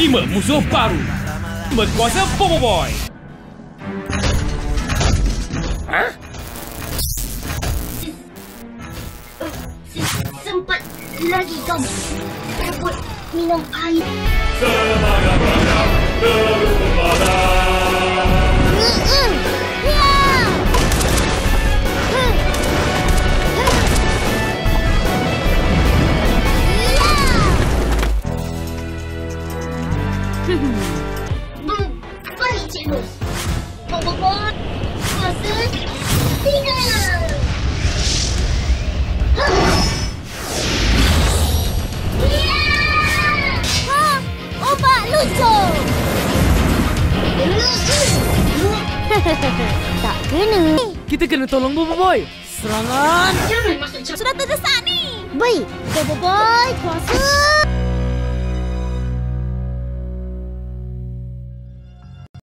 5 musuh baru berkuasa Bobo Boy. Hah? Sempat lagi kau rebut minum air. Semangat terus berpada. Baik, cikgu. Bobo Boy, kuasa 3. Obat lucu. Tak kena. Kita kena tolong Bobo Boy. Serangan. Jangan masuk campur. Sudah terdesak ni. Baik, Bobo Boy, kuasa